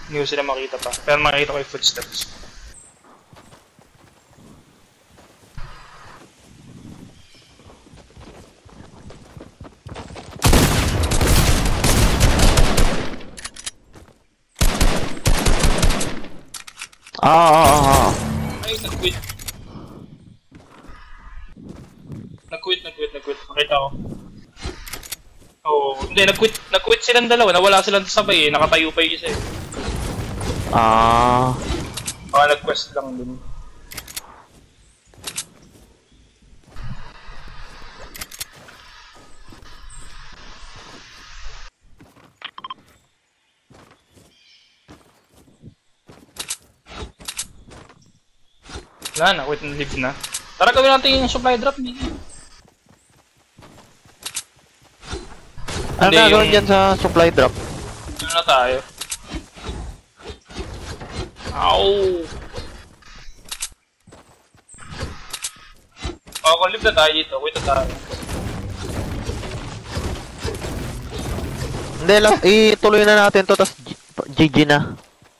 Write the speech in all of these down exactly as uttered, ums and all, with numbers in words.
Hindi ko sila makita pa. Pero makikita ko yung footsteps. Ah, ah, ah, ah. Ay, nag-quit. Nag-quit, nag-quit, nag-quit. Makita ko. Oo, hindi, nag-quit, nag-quit silang dalawa. Nawala silang sabay eh. Nakatayo pa yung isa eh. Ah. Baka nag-quest lang din. Wala na, quit and leave na. Tara gawin natin yung supply drop ni. Ano gagawin dyan sa supply drop? Ano na tayo? Ow! Oh, kung live na tayo dito, wait na tayo. Hindi lang, ituloy na natin to, tas G G na.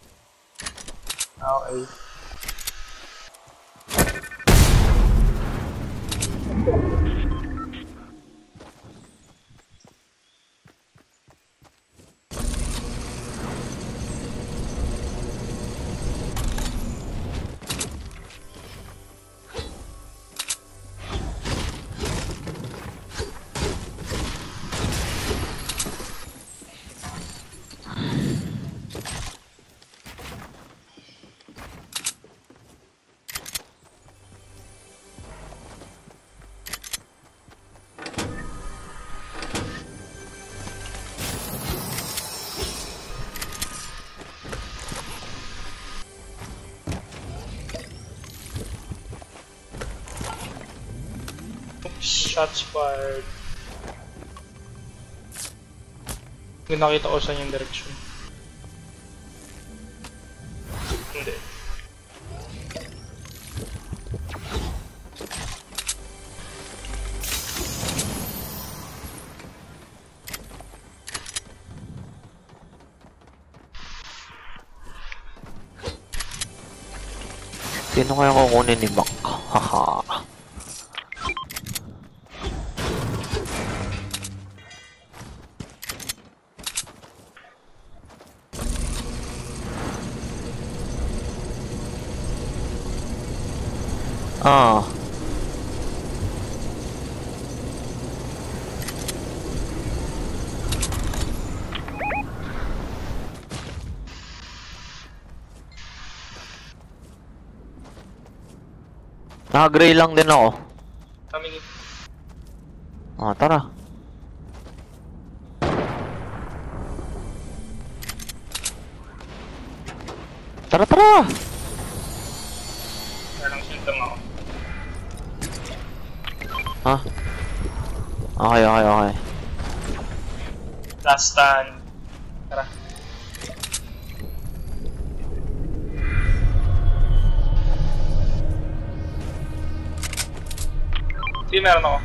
Okay. Shots fired. Hindi nakita ko saan yung direction. Hindi. Sino kaya kukunin ni Mac? Haha. Ah. Naka-gray lang din ako. Coming in. Ah, tara. Tara, tara! Parang shield lang ako. Ha? Okay, okay, okay. Last stand. Tara. Hindi, meron ako.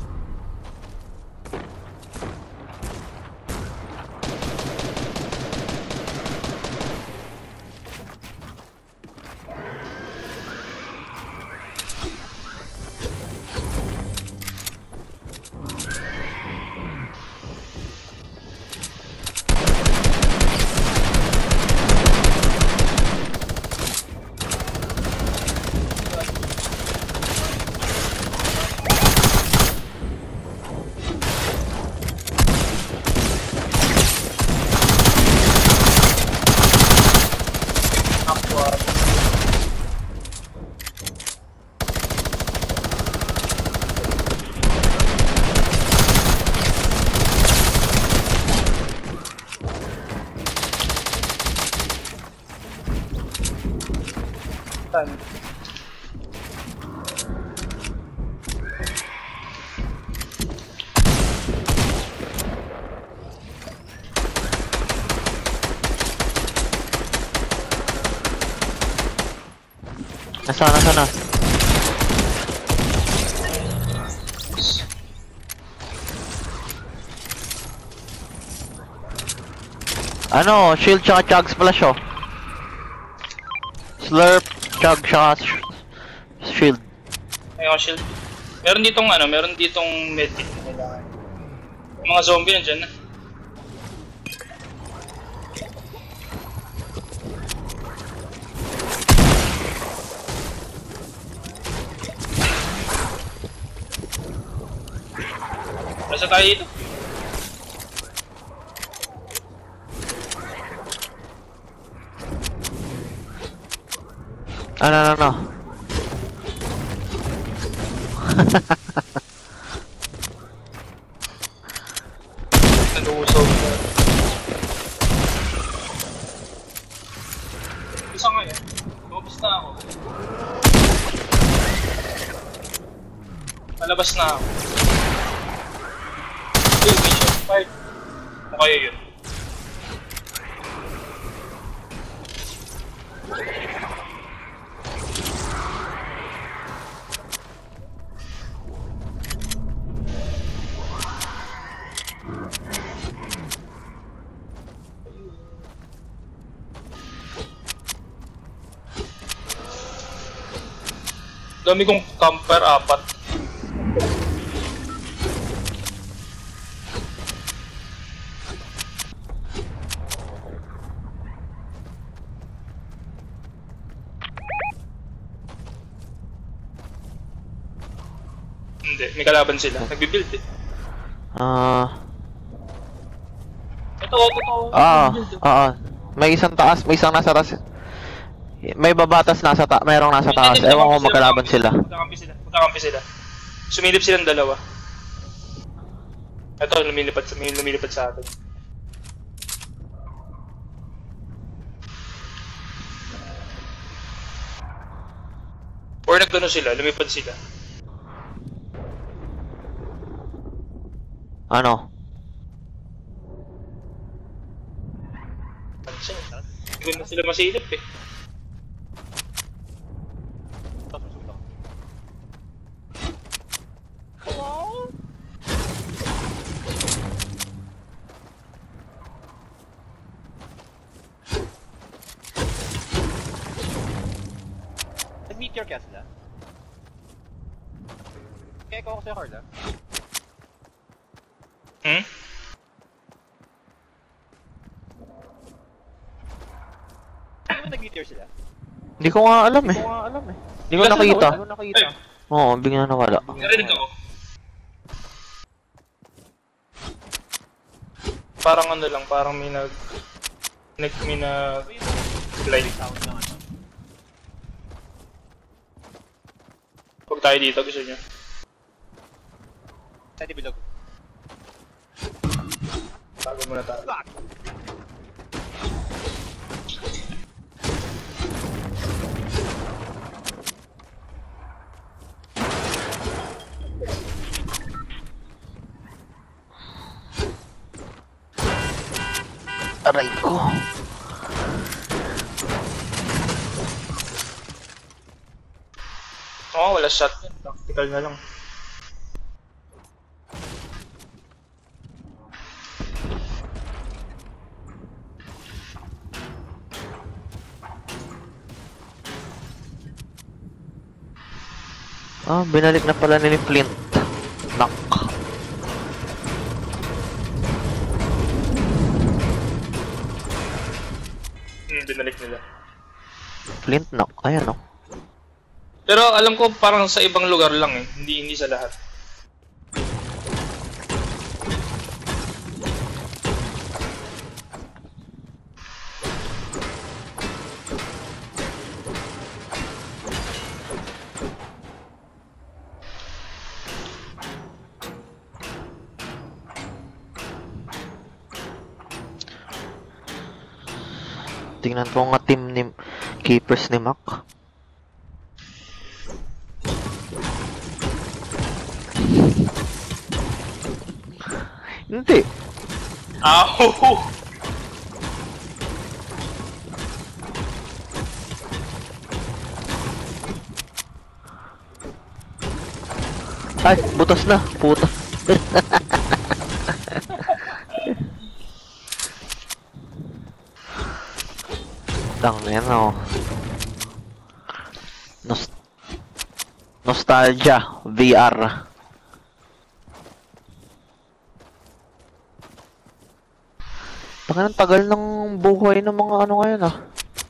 Saan? Nasaan, nasaan na? Ano, shield tsaka chug splash oh. Slurp, chug, shot, sh- shield. Ayun, shield. Meron ditong ano, meron ditong medkit na kailangan. Yung mga zombie nandiyan na. Nasa tayo dito? Ano, ano, ano? Nag-uusog na. Isa nga yan. Lumabas na ako. Malabas na ako. Hey, mission fired. Ano kaya yun? Dami kong camper, apat. Hindi, may kalaban sila. Nagbibuild eh. Ah, Ito, ito, ito. ah, Nagbibuild, eh. ah, may isang taas, may isang nasa taas. May babatas nasa ta, mayroong nasa taas. Ewan ko magkalaban sila. Magkakampi sila. Magkakampi sila. Sumilip silang dalawa. Ito, lumilipad sa, may lumilipad sa atin. Or nagano sila, lumipad sila. Ano? Ano siya? Hindi ko na sila masilip eh. Nag-meteor kaya sila? Kaya ko ako sa'yo, Carla. Hmm? Ano ba nag-meteor sila? Hindi ko nga alam eh. Hindi ko nga alam eh. Hindi ko nakita. Hindi ko nakita. Ay, Oo, bigla nawala. narinig ako. Parang ano lang, parang may nag... Nag, may nag... Light. Sound lang ano. Huwag tayo dito, gusto nyo. Pwede bilog. Tago muna tayo. Aray ko. Oo, oh, wala shot. Tactical na lang. Ah, binalik na pala ni Flint. Knock. Hmm, binalik nila. Flint knock. Ayan oh. Pero alam ko parang sa ibang lugar lang eh, hindi hindi sa lahat. Tingnan ko nga team ni keepers ni Mac. Hindi. Ow! Ay, butas na. Puta. Tang yan oh. Nos Nostalgia V R. Baka ang tagal ng buhay ng mga ano ngayon ah.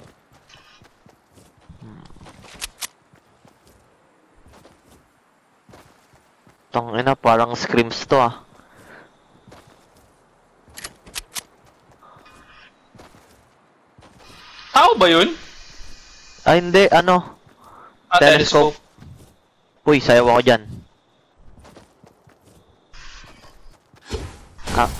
Tangina, parang Screams to ah. Tao ba yun? Ay hindi, ano? Ah, Telescope. Uy, sayaw ako dyan. Ah.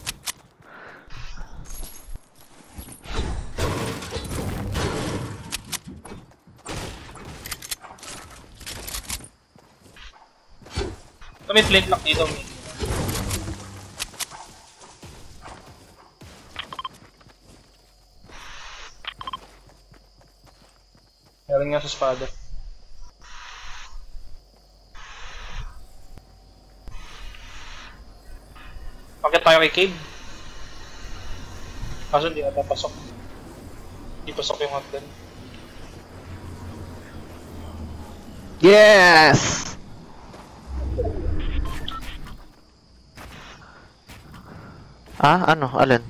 May flintlock dito, may. Meron nga sa espada. Bakit tayo kay cave? Kaso hindi ata pasok. Hindi pasok yung hotgun. Yes! Ah, ano? Alin?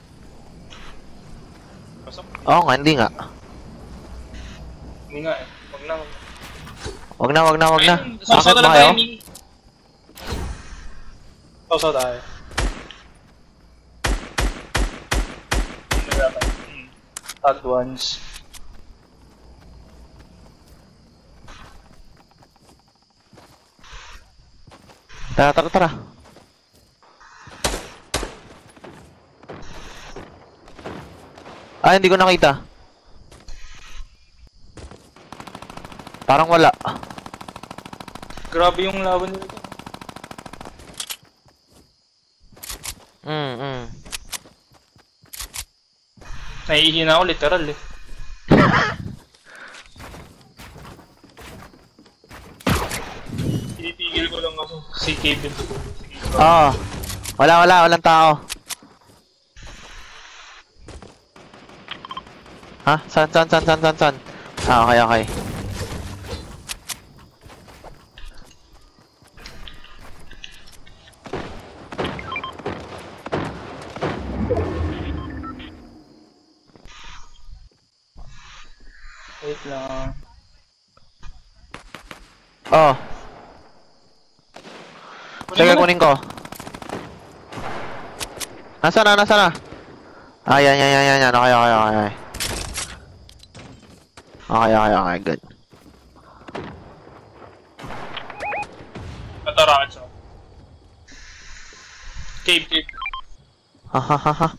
Pasok? Oo nga, hindi nga. Hindi nga eh. Wag na. Wag na, wag na, wag na. Ayun, Bakit sausaw na ba lang kayo? tayo, Mi. Sausaw tayo. Ano dapat? Hmm. Tagged ones. Tara, tara, tara. Ah, hindi ko nakita. Parang wala. Grabe yung laban nito. Mm, mm. Nahihina ako literal eh. Tinitigil ko lang ako si Kevin. Ah, wala, wala, walang tao. Ha? San, san, san, san, san, san? Ah, okay, okay. Wait lang. Oh. Sige, kunin ko. Nasaan na, nasaan na? Ah, yan, yan, yan, yan, yan. Okay, okay, okay, okay. Okay, okay, okay, good. Natarakan siya. Cave, cave. Ha, ha, ha, ha.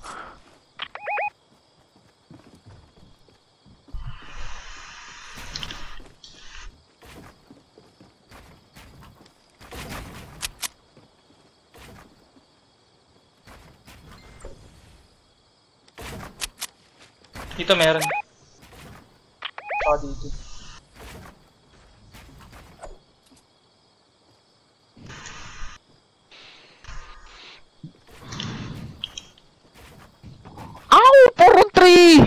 Dito meron. Ah, dito. Ow! Purong tree!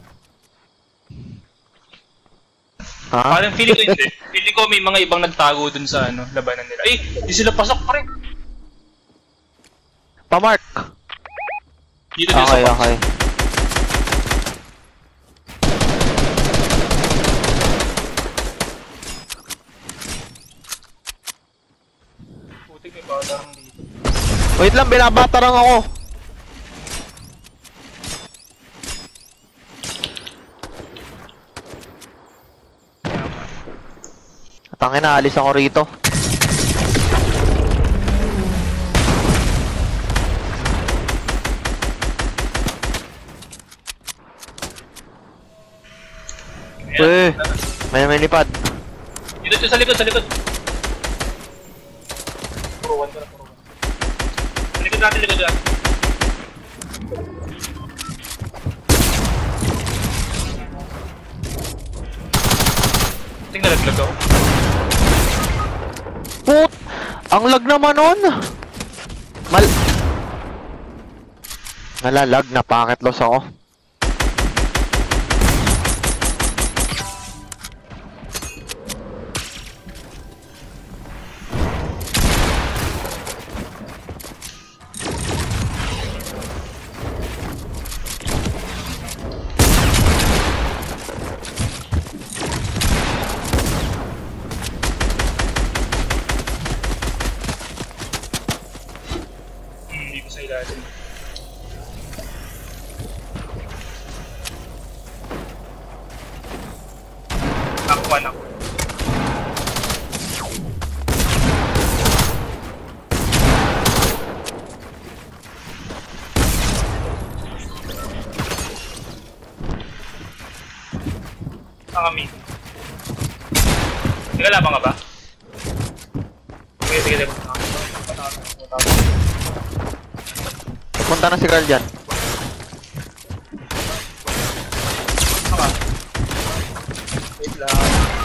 Ha? Parang feeling ko hindi. Feeling ko may mga ibang nagtago dun sa ano, labanan nila. Eh, di sila pasok pa rin. Pa-mark! Dito din Okay, sa okay. Putik, may batarang dito. Wait lang, binabatarang ako. Tangin na, alis ako rito. Eh, may may lipad. Dito dito sa likod, sa likod. Puro one ka na, puro one. Sa likod natin, likod natin. Tingnan, naglag ako. Put! Ang lag naman nun! Mal... Nalalag na, packet loss ako. one up. Ang kami. Teka, labang ka ba? Sige, sige, sige. Punta na si Carl dyan. Tama. Wait lang.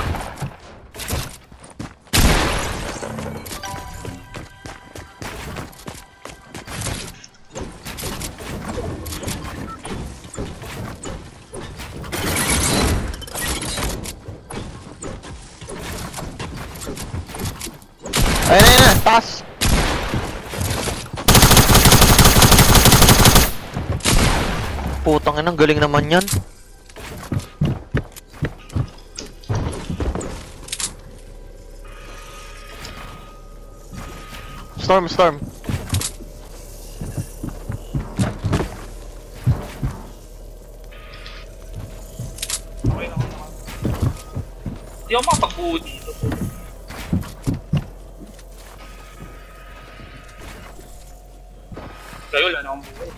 Ayun na, ayun na, taas. Putang ina, ang galing naman yan. Storm, storm. Okay lang. Hindi ako makapagbuo dito. Kayo, wala na akong buhay.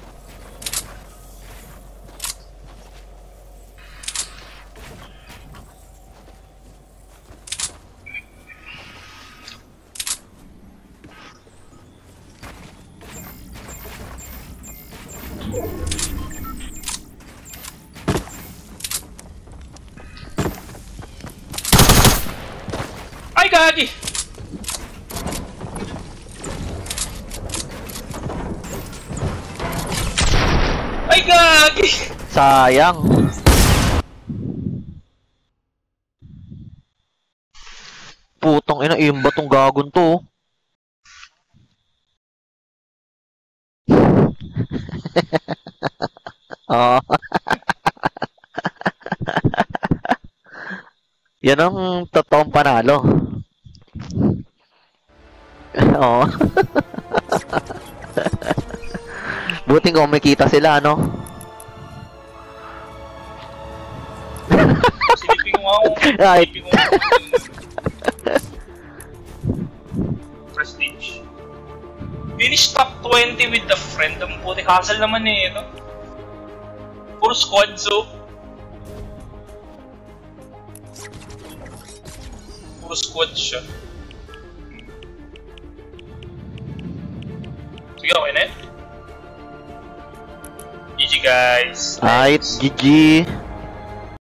Ay, gagi! Ay, gagi! Sayang. Putang ina, imba tong gagon to. Oh. Yan ang totoong panalo. Oo. Buting kung may kita sila, ano? Silipin ko nga ako. Right. Silipin ko nga ako. Prestige. Finish top twenty with the friend. Ang puti castle naman eh, no? Puro squad, so. Puro squad siya. Sige, okay na eh. G G guys. Alright, G G.